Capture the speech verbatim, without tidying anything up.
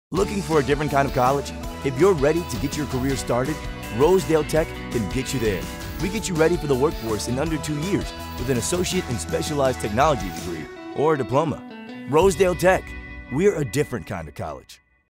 Looking for a different kind of college? If you're ready to get your career started, Rosedale Tech can get you there. We get you ready for the workforce in under two years with an associate in specialized technology degree or a diploma. Rosedale Tech, we're a different kind of college.